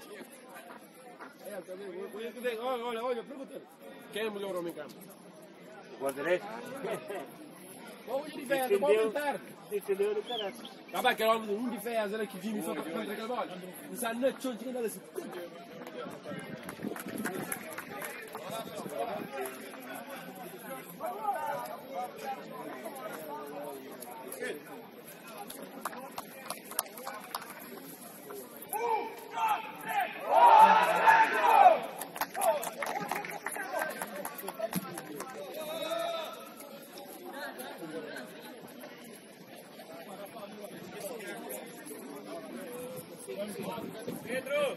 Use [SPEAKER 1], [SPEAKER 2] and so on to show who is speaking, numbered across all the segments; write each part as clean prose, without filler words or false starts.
[SPEAKER 1] Olha, pergunta. Quem é o melhor homem em campo?
[SPEAKER 2] O guarda-redes?
[SPEAKER 1] Vamos de fé, não pode tentar.
[SPEAKER 2] Defendeu no caralho.
[SPEAKER 1] Tá bem, que era um de fé, era que Jimmy foi contra aquele bola. Não sabe nada, não tinha nada assim.
[SPEAKER 3] Pedro!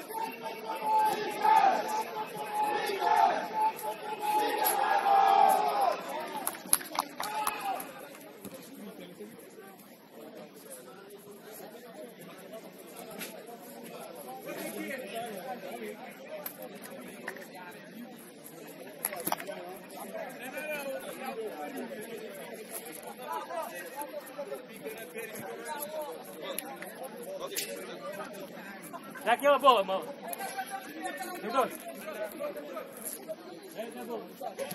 [SPEAKER 2] Dá aqui uma bola, mano. Tem dois. É boa.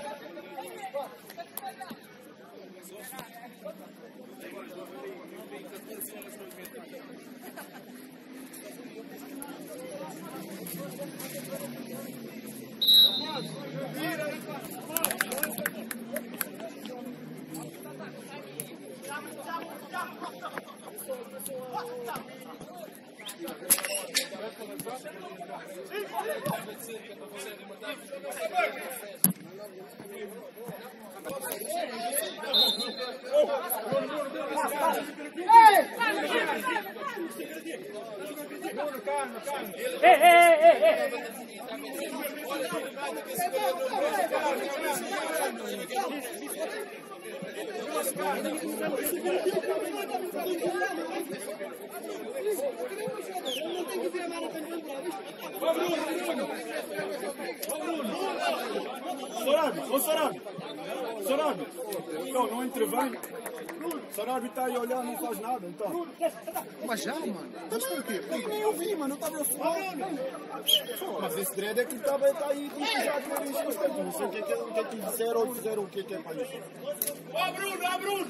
[SPEAKER 4] Sorabi, então não intervém. Sorabi está aí a olhar, não faz nada, então.
[SPEAKER 5] Mas já, mano.
[SPEAKER 4] Mas por quê? Porque nem eu vi, mano, eu estava a falar. Mas esse dread é que está aí já de nariz nos tempos. Não sei o que é que disseram ou fizeram o que é para isso.
[SPEAKER 3] Ó Bruno!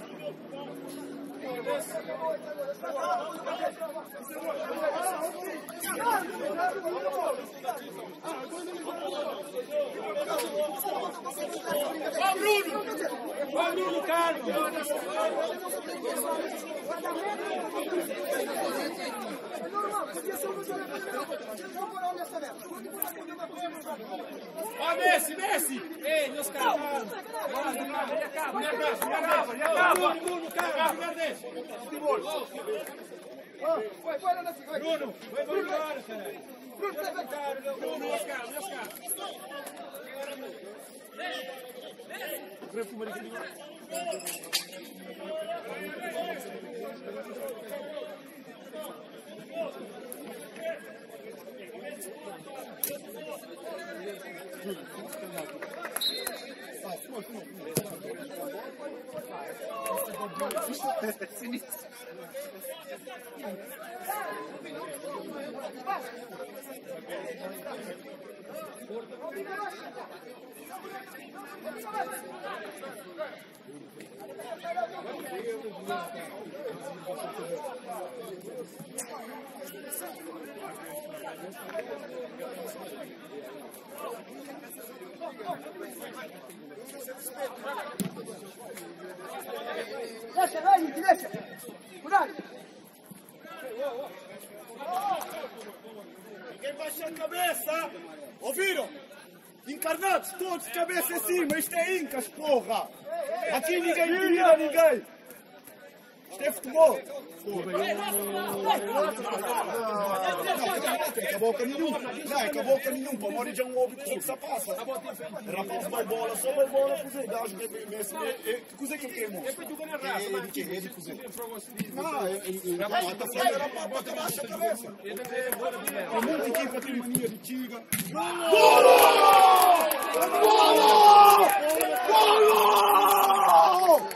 [SPEAKER 1] Ó Bruno, Carlos!
[SPEAKER 3] Ó Messi!
[SPEAKER 1] Ei, meus caras!
[SPEAKER 3] Bruno, cara!
[SPEAKER 1] Bruno, vai embora, cara! Bruno, Oscar!
[SPEAKER 5] Deixa, vai, deixa. Cuidado.
[SPEAKER 4] Ninguém baixa a cabeça! Ouviram? Encarnados, todos de cabeça em cima, isto é Incas, porra! Aqui ninguém tira ninguém! Isto é futebol! Acabou com nenhum! Não, acabou com nenhum, para morrer já um óbito que se passa! Rapaz, vai bola, só vai bola, cozer, gajo, cozer que queimou! É de quem? É de cozer? Não, era para baixar a cabeça! É muita equipa tem mania de tiga! Golo! Golo! Golo!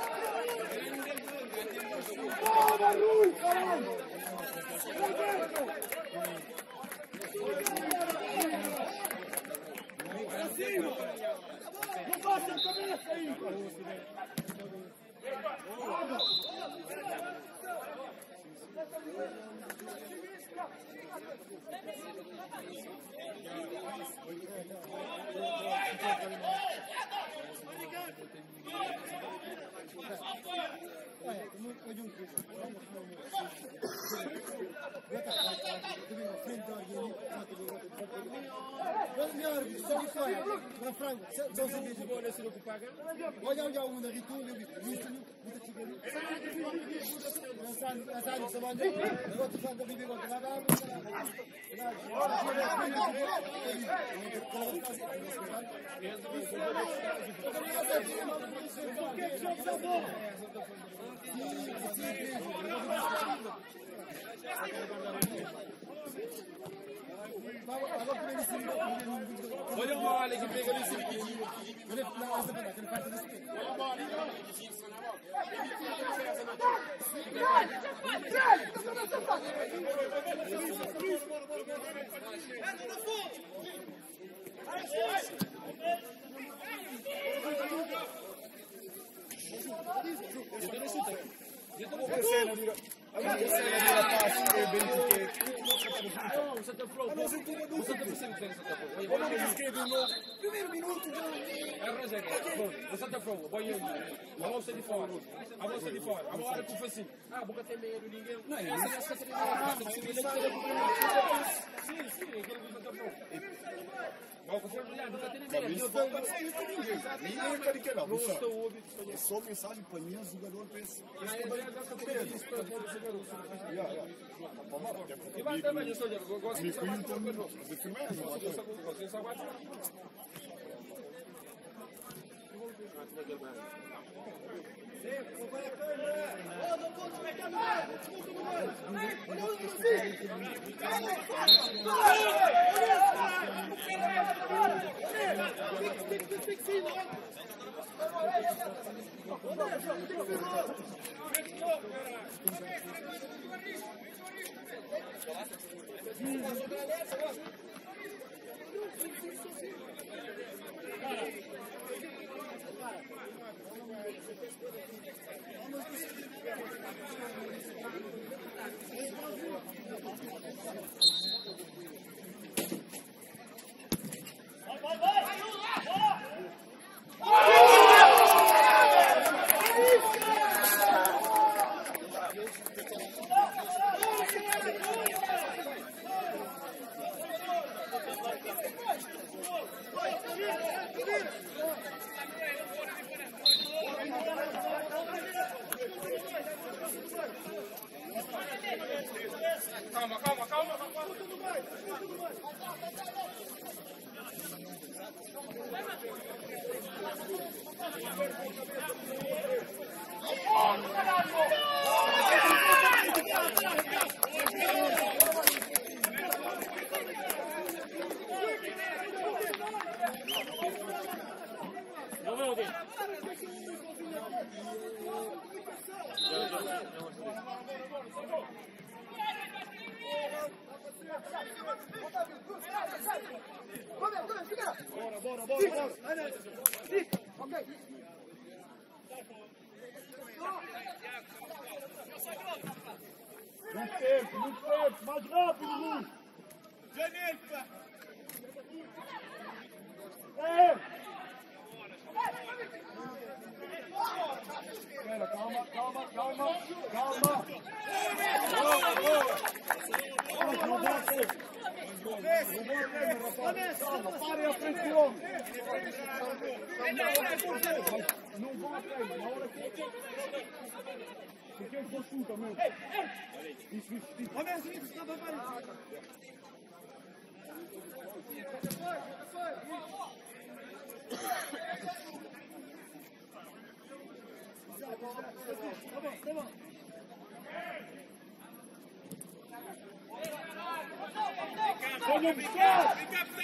[SPEAKER 4] Caralho!
[SPEAKER 1] Olha o Ale que pega nesse aqui.
[SPEAKER 4] Primeiro minuto já.
[SPEAKER 1] O Santa Flor, banho a moça de fora. A moça de fora. A hora que eu falei assim, a boca tem medo, ninguém. Não, sim, aquele do Santa Flor. Mas você olhar, nunca tem medo.
[SPEAKER 4] Ninguém quer que não. É só mensagem para mim, o jogador pensa.
[SPEAKER 1] E vai também, eu gosto de saber.
[SPEAKER 4] Muito tempo, mais rápido, Luiz!
[SPEAKER 3] Janeta!
[SPEAKER 4] Espera, calma. Não vai ser. Calma, pare a frente do homem. Não vai ter, na hora que... Porque ele consulta mesmo. Isso. Olha assim, está bem. Tá bom. Vamos buscar!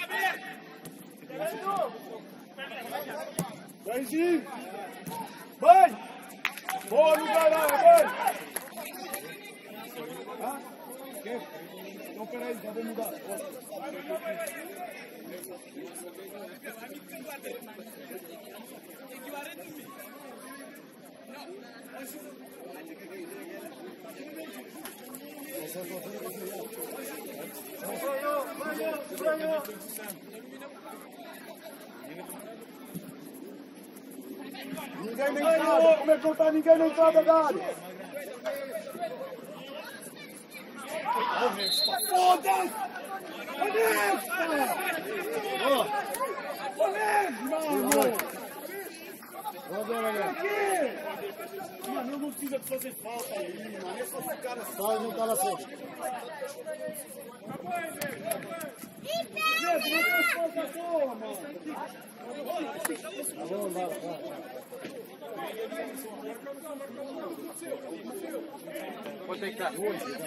[SPEAKER 4] Benzinho! Vai! Boa no caralho, vai! Ah? Quê? Então peraí, já vou mudar. Ninguém nem entrada. Como é que não está ninguém na entrada da área? Foda-se! Mano, eu não precisa de fazer falta aí, mano. É só ficar assim. Vai, não está na frente. Não faz falta à toa, mano.
[SPEAKER 2] Quanto é que tá?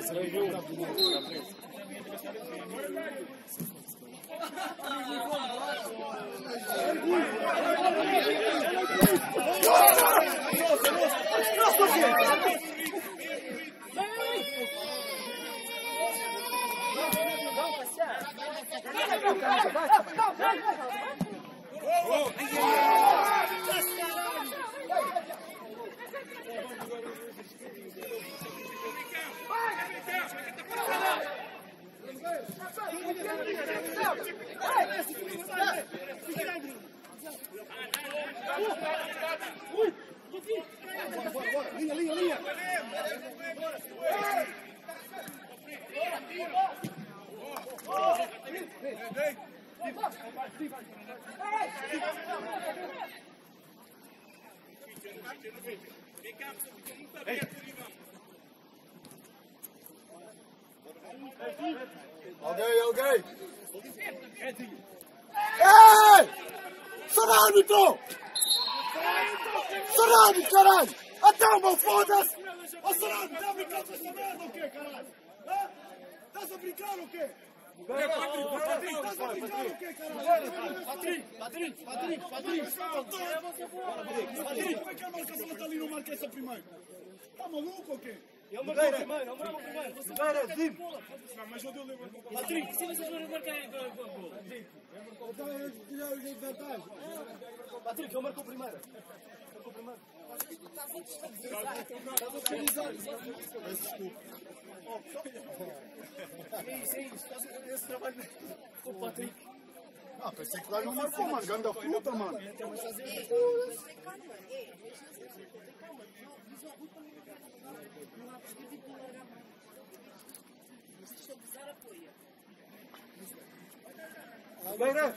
[SPEAKER 4] Linha. Alguém. Ei! Sarâmbito! Sarâmbito, caralho! Até uma foda-se! Ô Sarâmbito, tá brincando com essa merda ou quê, caralho? Estás a brincar ou quê? Estás a brincar ou quê, caralho? Padrinho! Como é que a marcação está ali no marca essa primeiro? Está maluco ou quê?
[SPEAKER 2] Eu marquei primeiro. Nogueira, Zim.
[SPEAKER 1] Não, mas eu dei o livro.
[SPEAKER 2] Patrick, se vocês não marcarem gol. Patrick, eu marco o primeiro. É isso. Esse trabalho com o Patrick.
[SPEAKER 4] Ah, pensei que lá não marcou, mano. Ganda puta, mano.
[SPEAKER 2] Nogueira.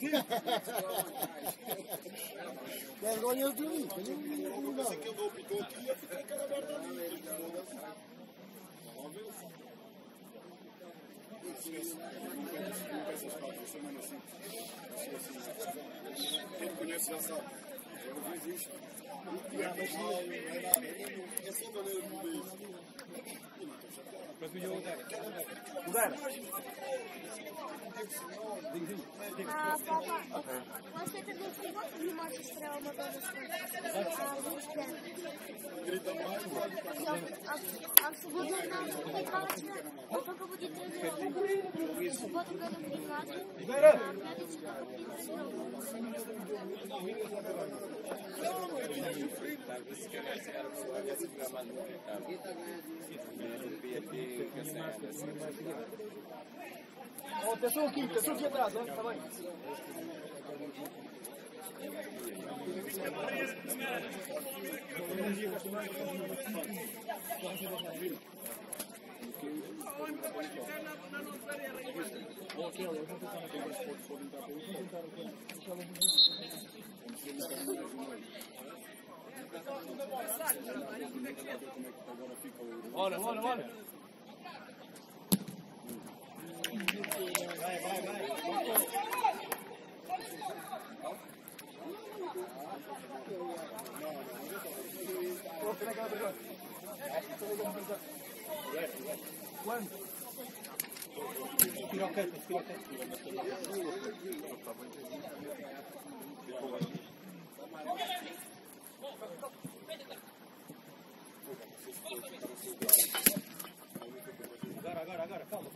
[SPEAKER 4] Vergonha de mim. Eu pensei que eu dou o pitou aqui e eu fiquei com a merda ali. Quem conhece já sabe. Eu vi isso. É só galera que vê isso.
[SPEAKER 6] Você também tem quantos remotos para uma
[SPEAKER 4] Grita mais,
[SPEAKER 6] a segunda não tem balatina. Eu tô acabando de trazer o outro ganho privado.
[SPEAKER 2] Pessoa aqui atrás, ó, tá bem. Bora. Agora, calma.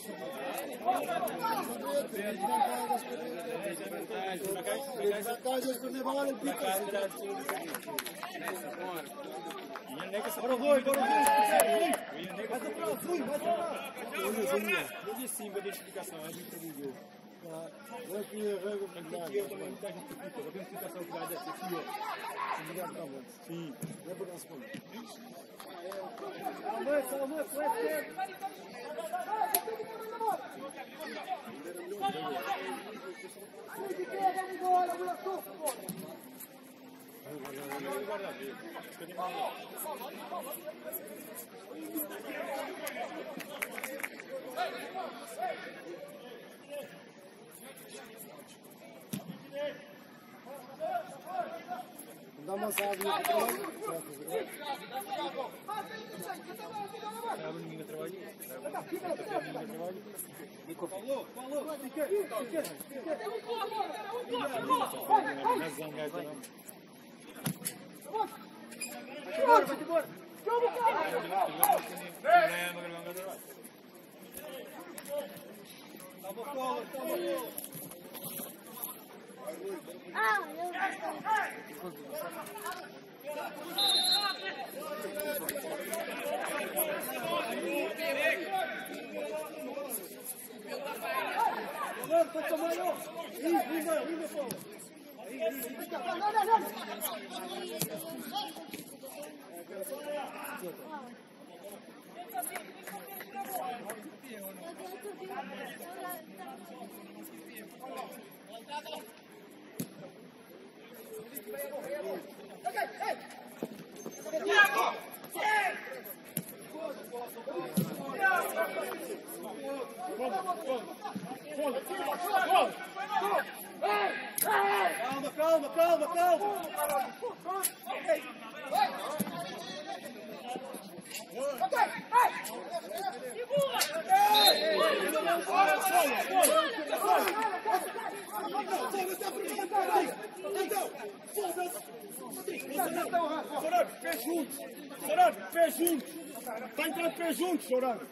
[SPEAKER 4] Tá entrando pé junto, chorando.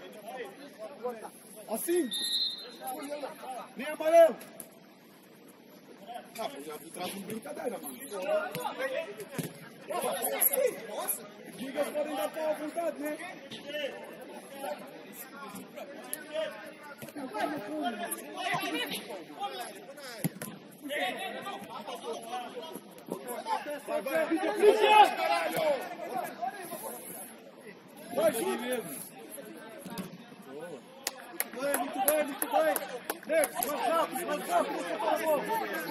[SPEAKER 4] Assim. Nem amarelo. Ah, eu já vi traz um brincadeira, mano. Digas podem dar pau à vontade, né? Vai, vai, vai junto mesmo. Muito bem, muito bem. Next, mais rápido, por favor.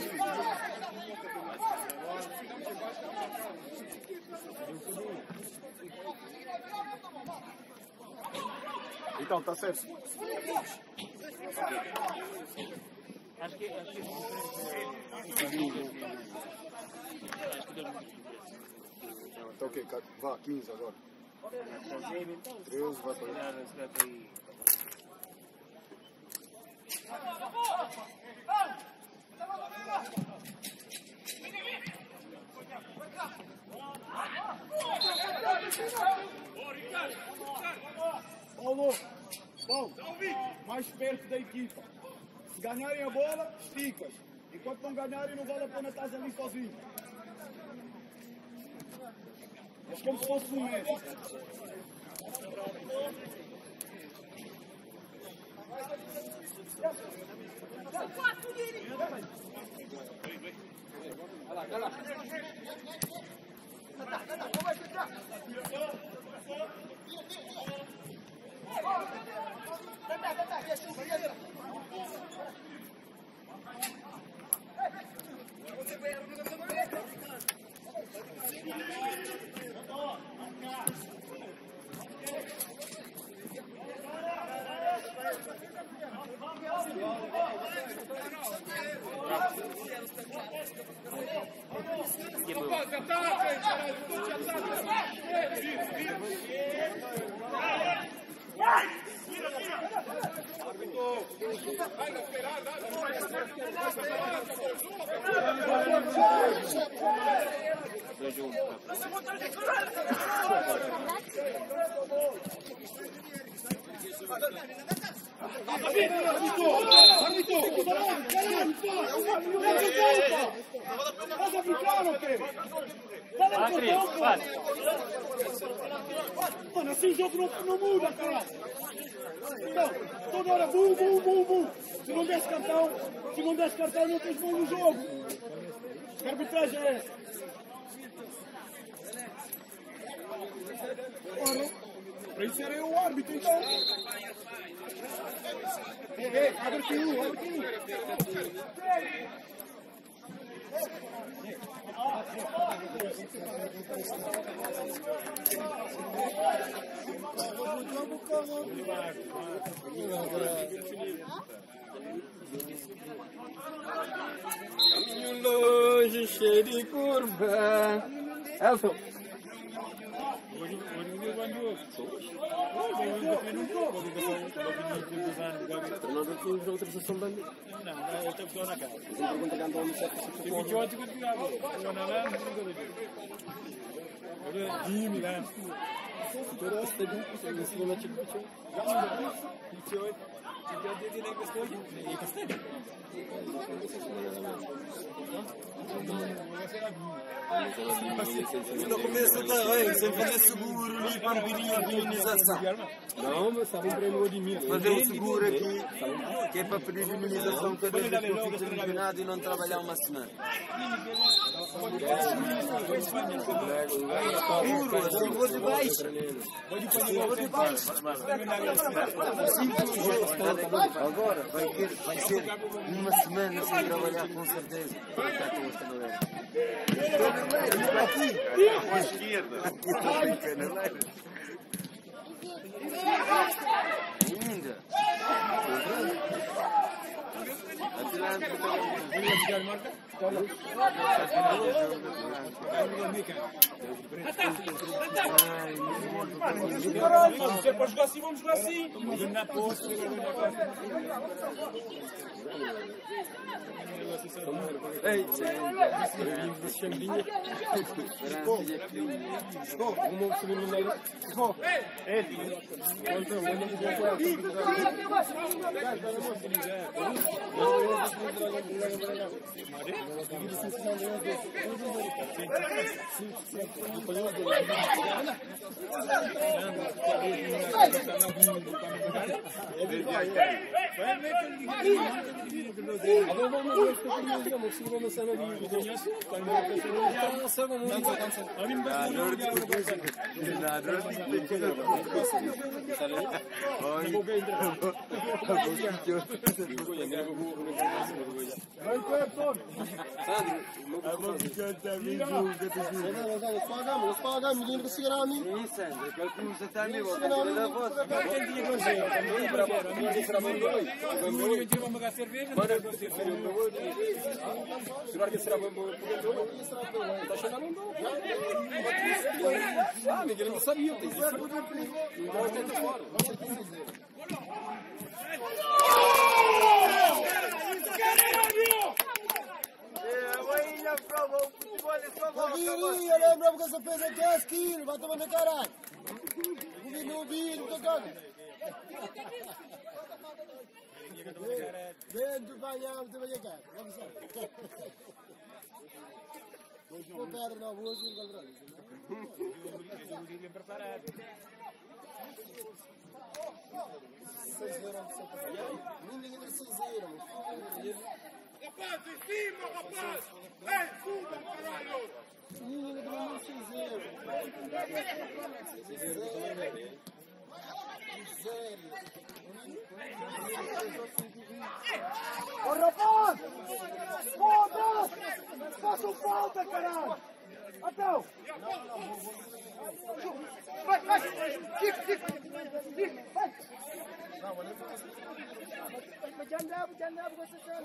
[SPEAKER 4] Então, tá certo.
[SPEAKER 2] Acho que
[SPEAKER 4] Tá ok, vá, 15 agora. 13, vai para aí. Paulo, mais perto da equipa. Se ganharem a bola, esticas. Enquanto não ganharem, não vale a pena estar ali sozinho. É como se fosse um médico. Mano, assim o jogo não muda, caralho. Então, toda hora, bum. Se não desse cartão, não tens bom no jogo. Que arbitragem é essa? Ora, para isso era eu o árbitro, então. Abre aqui um.
[SPEAKER 7] Caminho longe, cheio de curva. Elton. Não tem outra sessão da minha. Não, eu estou na casa. Eu pergunto que andou no chefe. Eu fiquei ótimo de ficar. Eu não Dimi lan. Terus tadi saya sekolah cikgu cikgu. Cikgu dia naik ke sekolah. Naik ke sekolah. No começo da sem fazer seguro ali para pedir a indenização. Não, mas sabe um prêmio de mim. Fazer um seguro aqui, que é para pedir indenização cada vez que eu fico eliminado e não trabalhar uma semana. Seguro, assim vou de baixo. Vou de baixo. Agora vai ser uma semana sem trabalhar com certeza. Vai estar com esta galera. Aqui, à esquerda. Linda.
[SPEAKER 1] Se é para jogar assim, vamos jogar assim.
[SPEAKER 7] Ei, Miguel não sabia, tem isso.
[SPEAKER 5] Eu lembro que você pesa 10 quilos, vai tomar no caralho. Não vi, não tô cagando. Vem do banhar, do banhar. Vamos lá. Vou perder na rua, vou encontrar. Ninguém precisa.
[SPEAKER 3] Rapaz, em cima, rapaz! Ei, suba, caralho!
[SPEAKER 5] Ninguém precisa. Ô rapaz! Foda-se! Façam falta, caralho! Então! Vai! Fica! Vai! Bercanda, você sabe.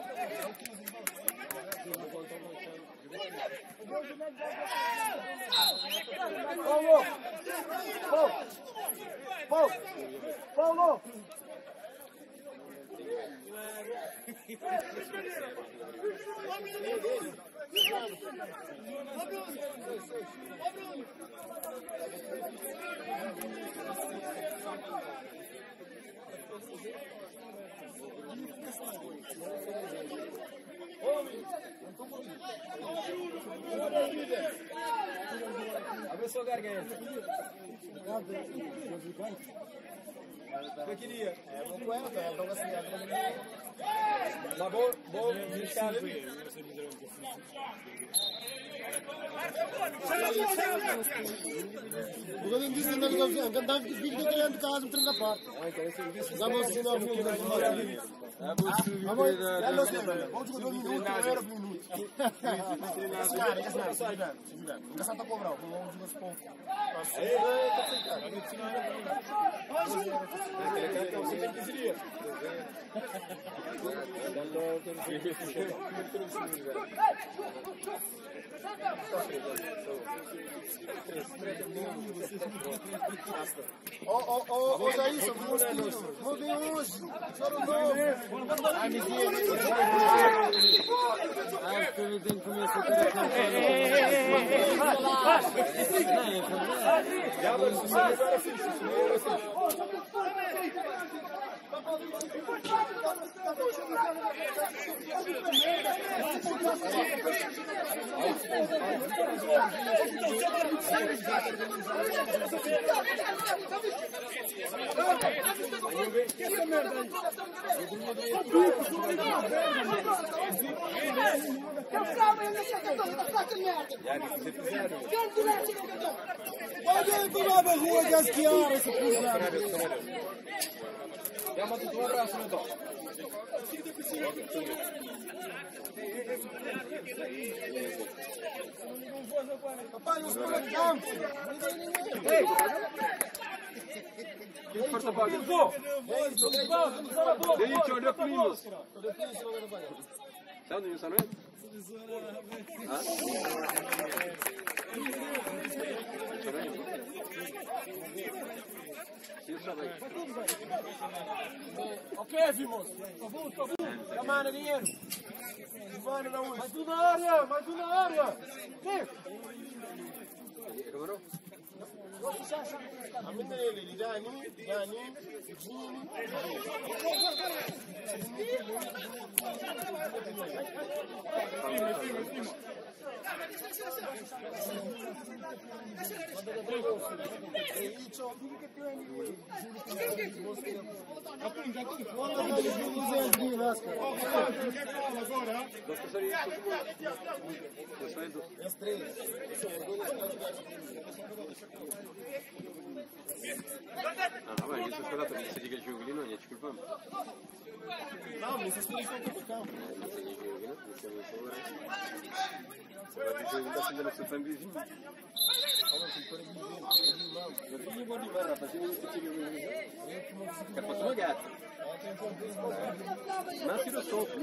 [SPEAKER 5] Paulo!
[SPEAKER 1] sua garganta. Eu queria.
[SPEAKER 5] Vou com ela, cara. Então, assim,
[SPEAKER 1] Mas vou deixar ali.
[SPEAKER 5] Porque eu disse que não é cantar que fica de casa, me tranca a parte. Vamos assinar o que nós vamos fazer. Vamos jogar 2 minutos, eu era 1 minuto. Esse cara. Nunca sabe cobrar, vamos jogar esse ponto. Ô, Jair, eu vou ver hoje. Choro novo.
[SPEAKER 7] Acho que ele tem que começar a ter
[SPEAKER 5] Olha como é a rua de esquiar esse
[SPEAKER 1] Já manda um abraço, meu dó.
[SPEAKER 5] Papai, os caras campos.
[SPEAKER 1] Quem força paga? Dei, olha para mim. Sabe onde não é?
[SPEAKER 5] Ok, vimos. Tabu. Camana dinheiro. Camana da onde? Mais uma área. Vem. A mim dele, Dani, Gini.
[SPEAKER 1] Vabbè, io sono stato che si dica il gioco lì, non è colpa mia.
[SPEAKER 5] No, mi si sposta tutto il campo.
[SPEAKER 1] Ma lo so,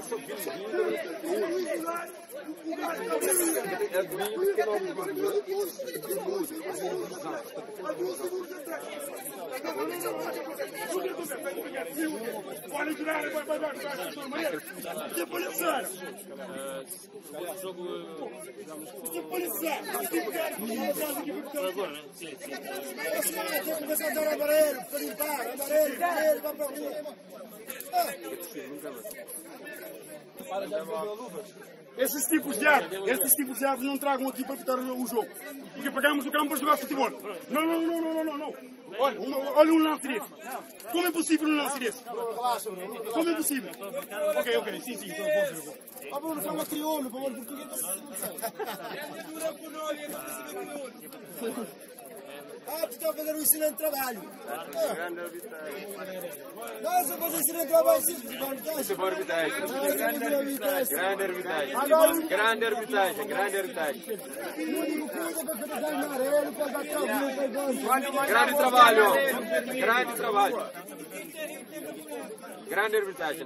[SPEAKER 3] Pode tirar, vai. Que polícia! Que polícia!
[SPEAKER 2] Agora, sim.
[SPEAKER 5] Esse cara tem que começar a dar amarelo, para limpar, amarelo, vai para a rua.
[SPEAKER 3] Esses tipos de árvores não tragam aqui para evitar o jogo. Porque pagamos o campo para jogar futebol. Não. Olha um lance desse. Como é possível um lance desse? Como é possível? Ok, sim,
[SPEAKER 5] Ah, bom, não fala crioulo, por favor, português. Ah, tu está a fazer um excelente trabalho. Não, se eu fazer excelente trabalho,
[SPEAKER 7] Grande arbitragem.
[SPEAKER 5] O único coisa para fazer ganhar amarelo, para dar cabo,
[SPEAKER 7] Grande trabalho. Grande arbitragem.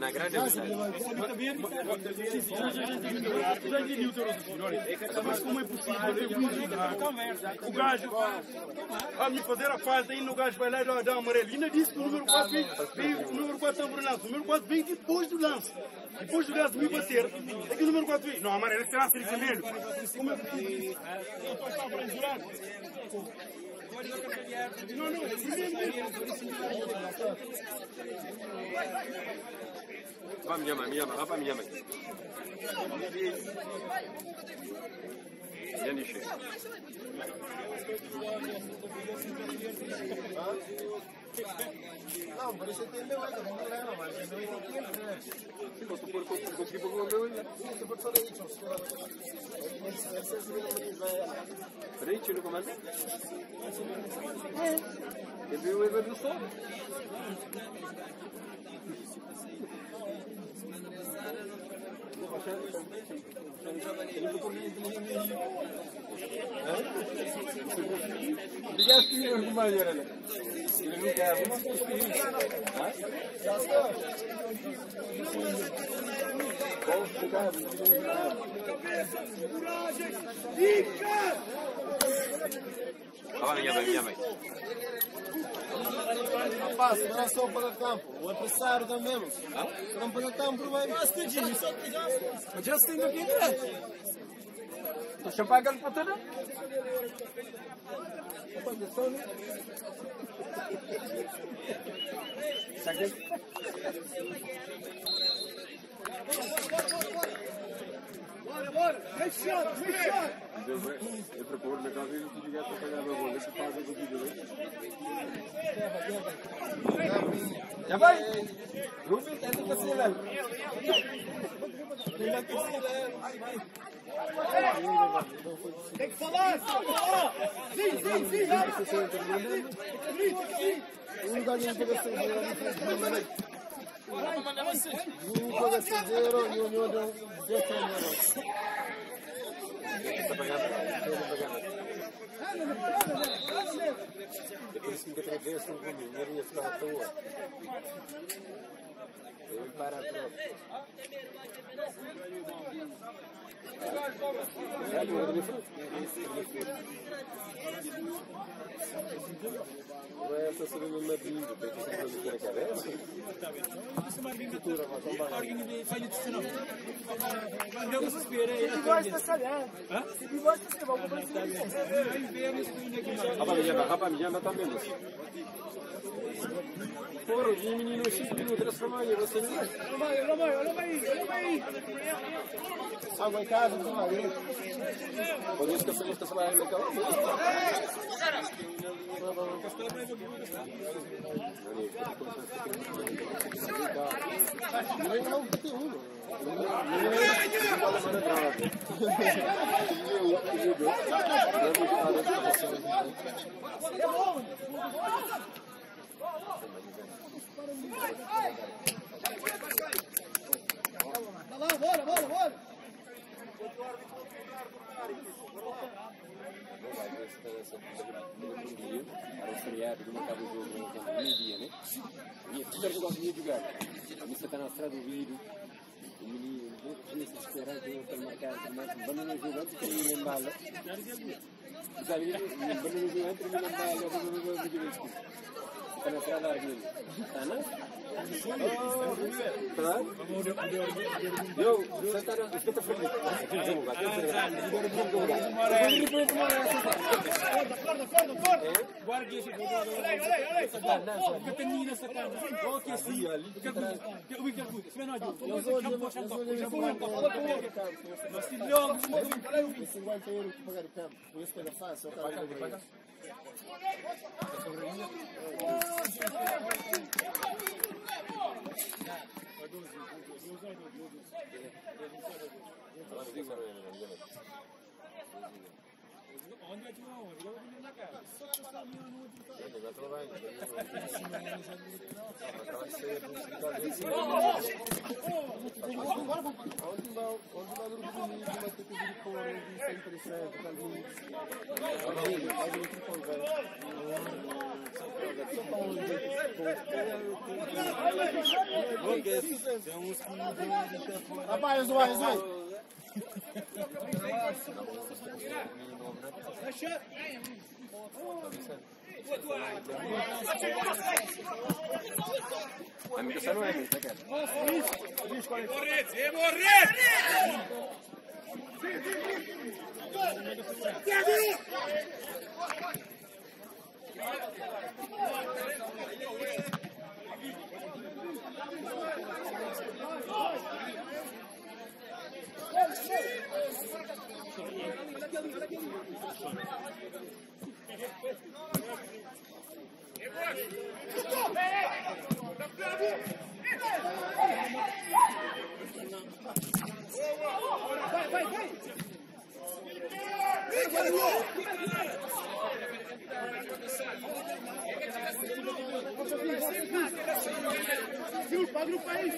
[SPEAKER 3] Mas como é possível? O gajo a me fazer a falta e o gajo vai lá e dá amarelo. E ainda disse que o número 4 veio, o número 4 sobre o lance. O número 4 vem depois do lance. Depois do lance me bater. É que o número 4 veio. Não, amarelo, será ser vermelho. Como é possível?
[SPEAKER 7] Vai, me chama.
[SPEAKER 5] Não, por isso tem meu ainda, vamos lá, mas não é aqui, né?
[SPEAKER 7] Se você for conseguir para o meu, né?
[SPEAKER 5] Isso por só isso.
[SPEAKER 7] Peraí, tira o comando. Ele viu o Ever do Sol. Ligaste mesmo com maneira, né? Ele não quer, vamos conseguir. Minha mãe.
[SPEAKER 5] Rapaz, não é só para campo, o adversário também. Não para campo, vai. Mas já se tem aqui, né?
[SPEAKER 7] Estou pagando para tudo? Eu procuro na casa e não te ligar para pagar a bola. Deixa eu fazer o vídeo. Já vai? Ruben, é do Cacilano.
[SPEAKER 3] Tem que falar! Sim!
[SPEAKER 5] Um lugar de integração zero e o outro 10 depois que me atravessam comigo, eu ia ficar à toa. Eu ia parar a prova. Vai essa segunda na bingo, tem que fazer a cabeça. Rapaziada, tá vendo? Foram de menino 5 minutos transformando você não vai. Olha aí. Água em casa, não vai. Pode ser que você está falando no carro. Não tem um. Bora! Era o feriado, não acaba o jogo no meio-dia, né? E a primeira vez que eu ia jogar, a missa está na estrada do vidro, o menino, tinha se esperar que eu tenha marcado, mas quando não jogou, porque ele me embala. Quando não jogou, ele me embala, eu vou está na estrada do vidro. Tá, não? Tá? Eu, você está feliz.
[SPEAKER 1] Guarda aqui esse olha. Pequenina essa cara. Olha aqui assim. O que é que se não ajuda. Eu vou mas se logo
[SPEAKER 5] 50 euros para pagar o campo. Por isso que é fácil.
[SPEAKER 1] Onde é que não? Eu vou vir na casa.
[SPEAKER 5] Rapaz, vai.
[SPEAKER 7] A minha questão não é isso, né, cara?
[SPEAKER 5] Agrupa aí,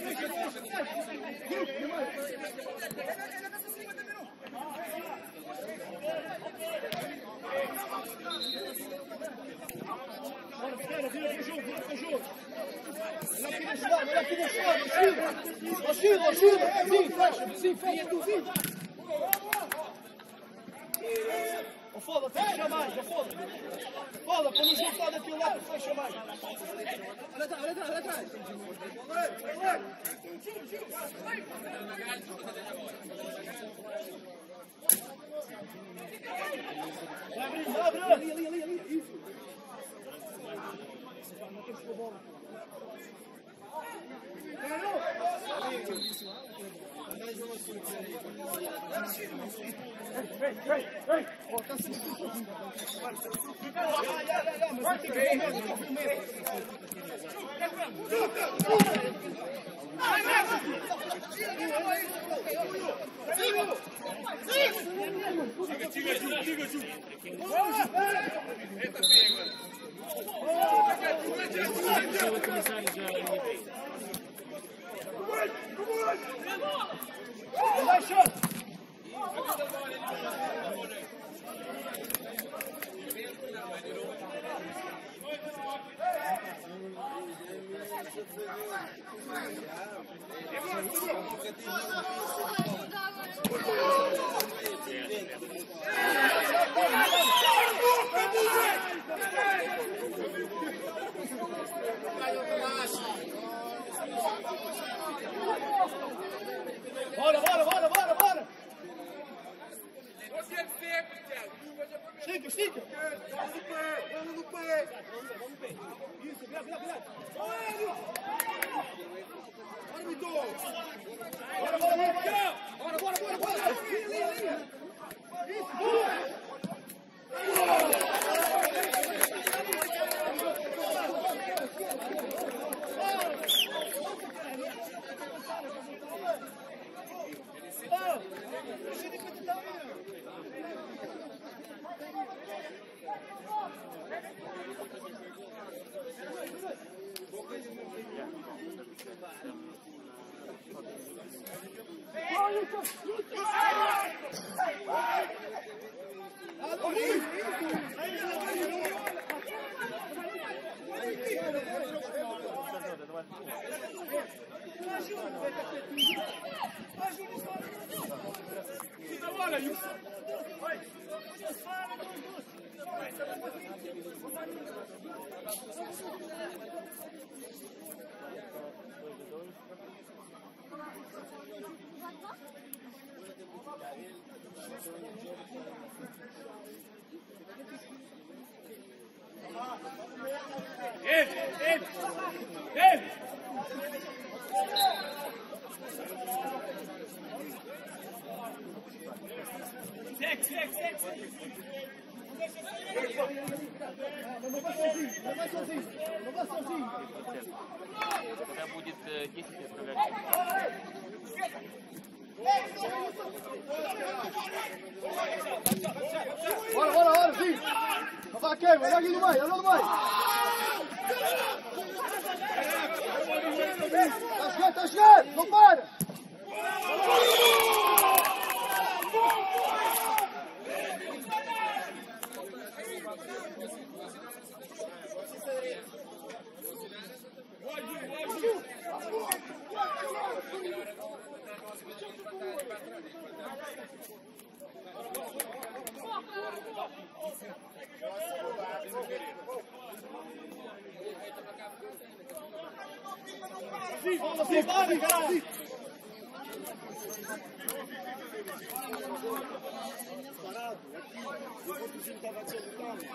[SPEAKER 5] sim, fecha tu, sim. Ô, Foda, fecha mais, ô, Foda. Foda, quando o jogo tá daquele lado, fecha mais. Olha atrás. Abre. Ali. Isso. Não tem que a bola. Ei! Ó, tá assim. Mas tem que Bora! Estica! Vamos no pé! Isso, vira! Bora, Vitor! Bora! Isso, boa!
[SPEAKER 2] Когда будет 10 исправлять.
[SPEAKER 5] Bora, sim! Vai, Kevin, olha aqui no meio, olha no meio! Tá chegando, não para! Sim, caralho! Parado, aqui, enquanto o time estava a ser lutado.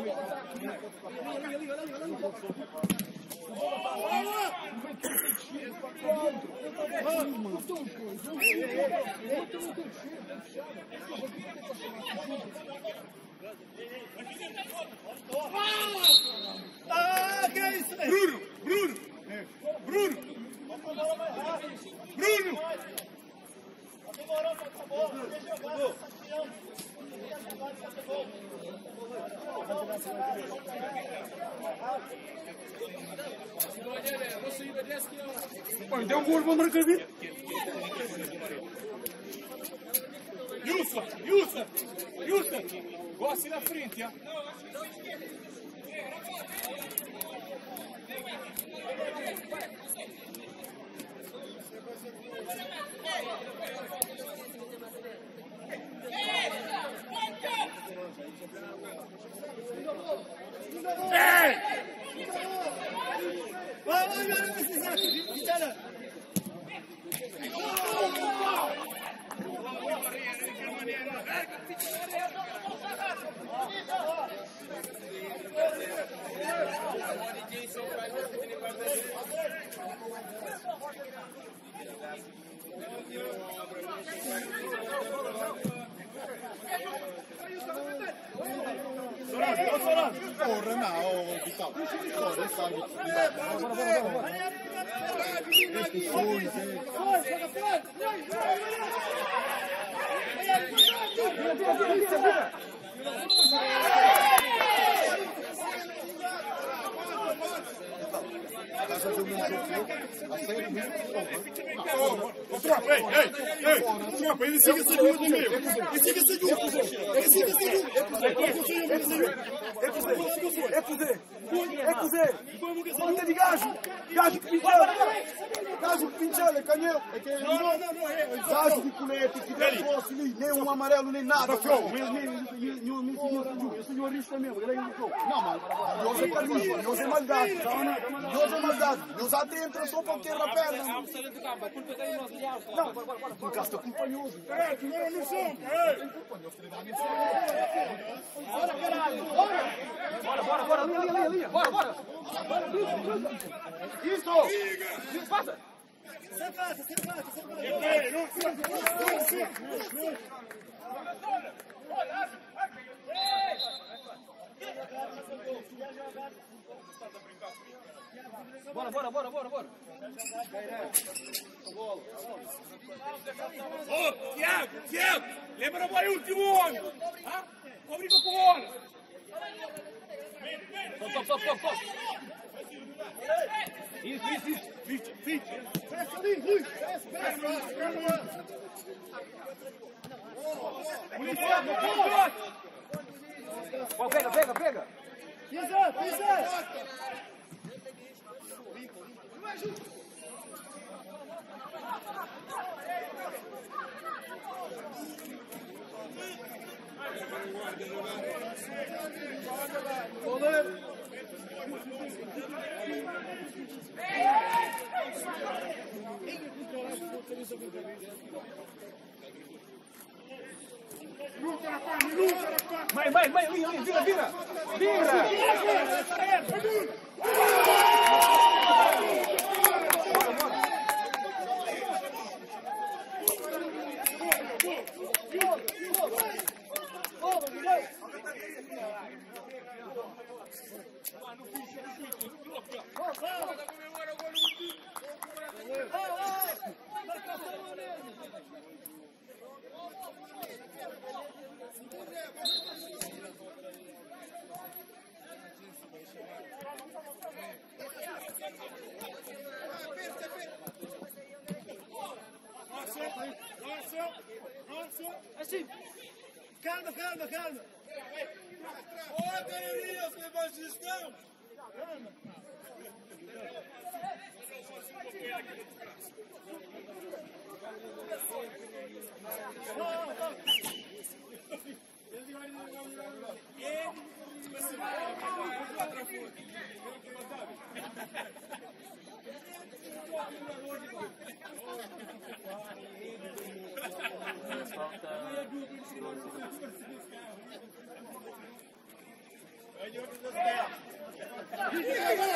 [SPEAKER 5] Espera.
[SPEAKER 3] Ah, que é isso? Bruno! Bruno! Bruno! Bruno! Põe, deu um gol para marcar ali. Yusuf! Gosta na frente, ó.
[SPEAKER 5] Corre, não, Vital. Corre, sai. Este foi,
[SPEAKER 3] Tropa, ele siga essa linha do meio. Ele siga essa linha. Ele siga essa linha. É poder. Ponta de gajo. Gajo que pinchar. Gajo que pinchar, é canhão. Gajo de colete, que der posse ali. Nem um amarelo, nem nada. Eu sou jornalista mesmo. Ele é um show. Não, mas Deus é caminho. Deus é maldade. Deus é maldade. Deus adentra só para ter na perna. Não, por causa da culpa neles. É, tu não no som. Bora, caralho. Bora. Ali. Bora. Isso. Passa. Você passa. Bora. Ô, Tiago, lembra o último homem? Obriga com o homem. Top. Isso. Fecha ali, Luiz. Pega. Pisa. Vai, vira! Assim, calma. Ô, galerinha, vocês estão? Calma. Falta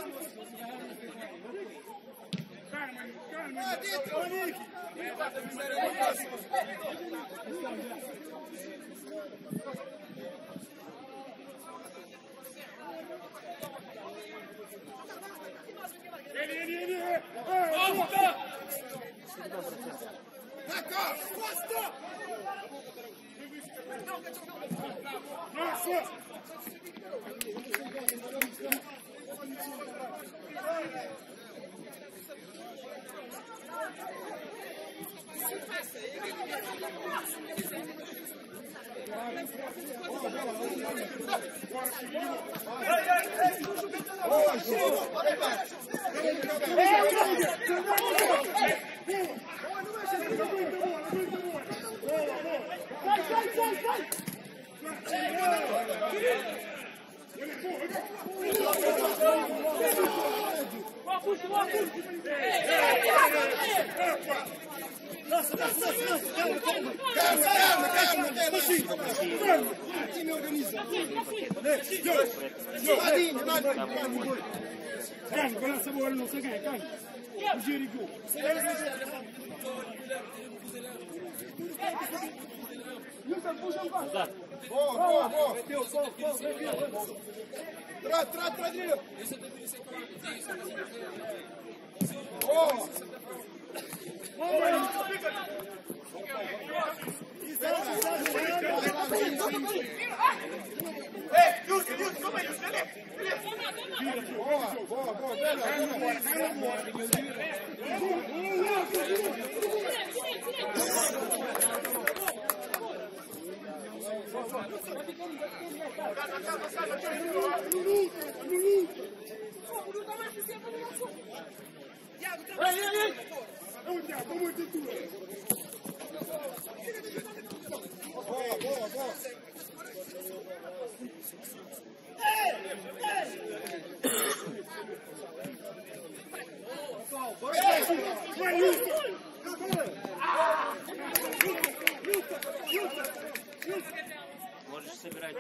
[SPEAKER 2] Можешь собирать.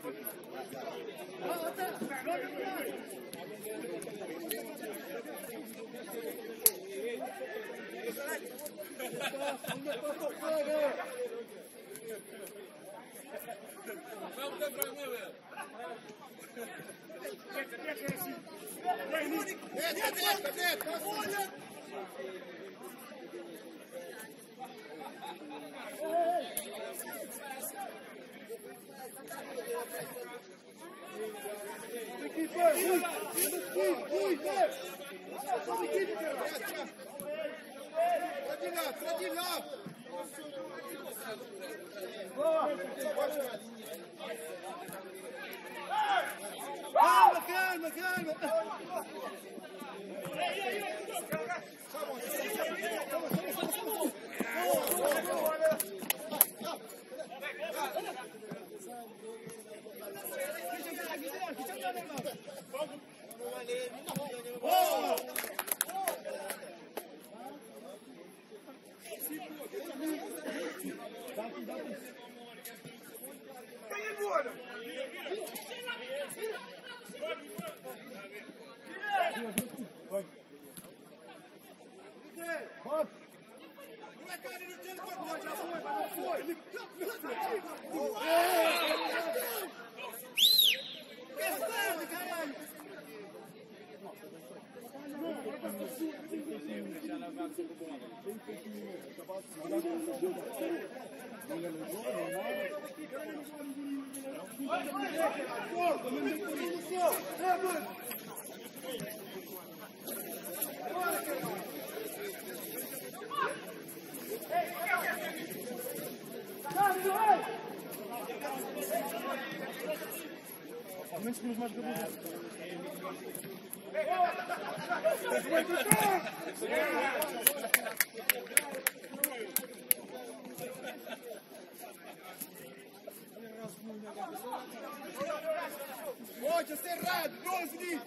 [SPEAKER 5] Pode ser errado, 12 dias.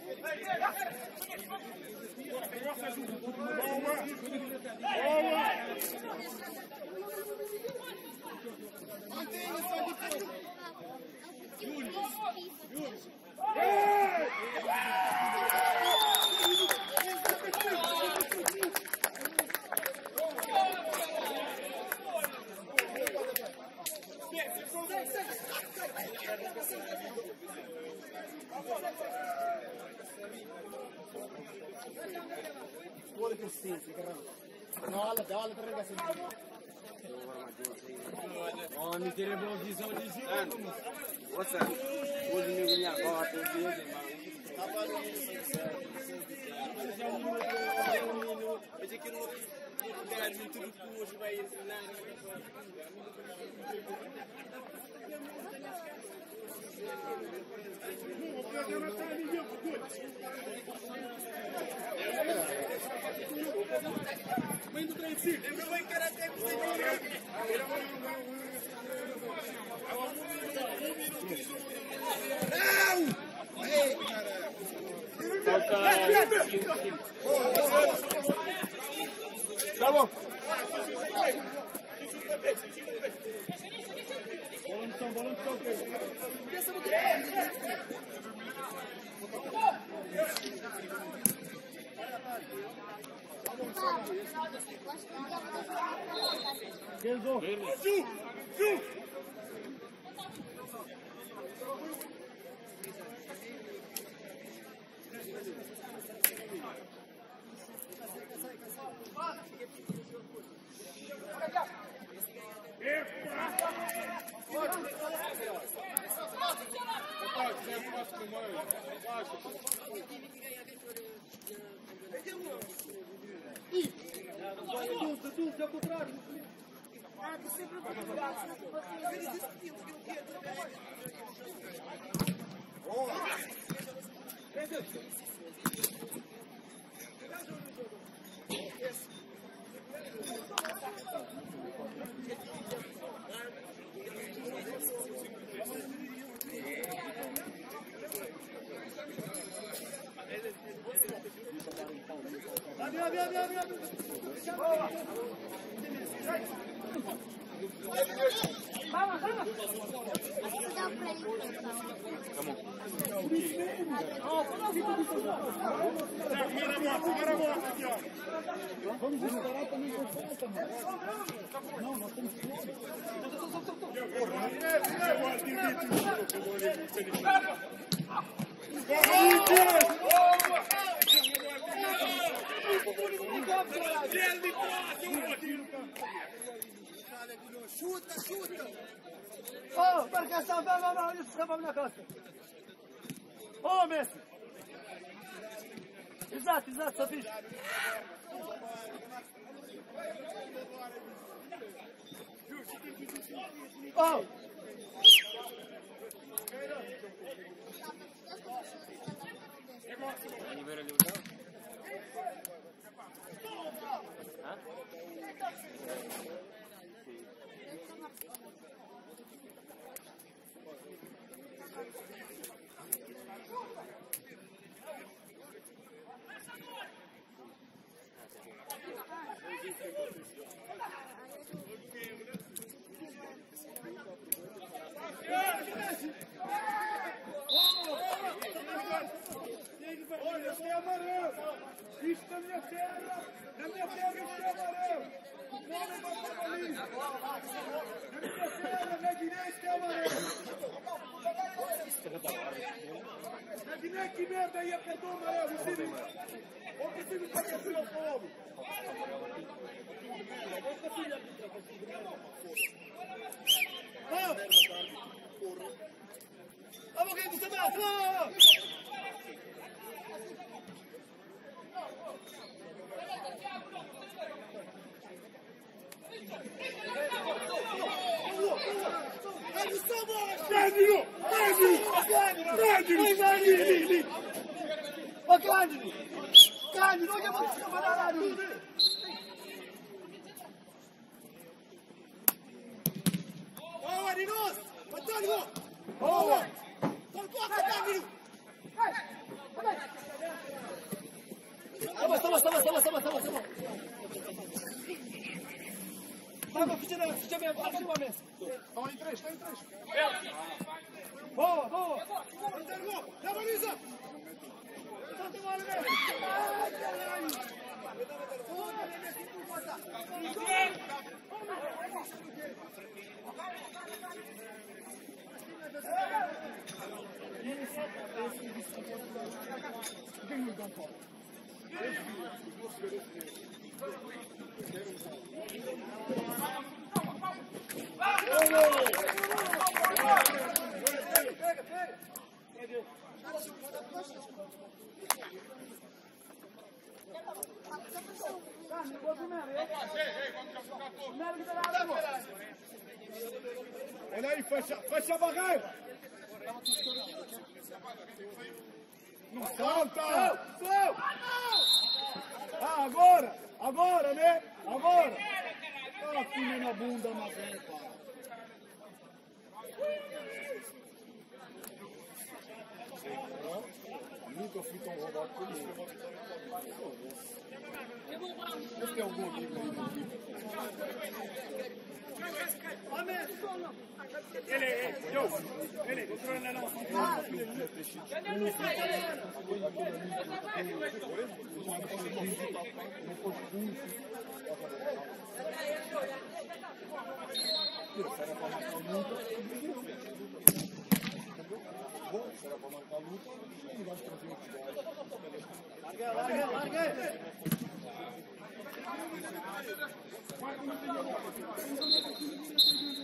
[SPEAKER 5] Mantenha só de fogo. Júlio. Olha que simples, caramba. Não, olha, tá regando assim.
[SPEAKER 7] Oh, mi tere bo visão de giro. What's up? Hoje me vinha agora, tem que ir,
[SPEAKER 5] Tá bom. Oh, marcação, vai, vamos na costa. Oh, Messi. Exato, só fiz. Oh.
[SPEAKER 3] Olha, tem amarelo. Isso na minha terra. Na minha terra isso é amarelo. Não levanta ali. Na minha terra, na direita é amarelo. Na direita que merda aí apertou amarelo. Ou que filho está aqui ao fogo. Vamos que você vai. Cândido, olha a você vai Ô, Arinos! Antônio! Boa! Toca, Cândido! Toma. Vamos, ficha bem, abre uma mesa. Estão em três. Boa! Antônio, dá baliza!
[SPEAKER 4] Olha aí, fecha a barreira. Não salta! Ah, agora, né? Agora! Ah, filha na bunda, mas é, pá. Nunca fui tão roubado como isso. Este é o gol livre. Larga!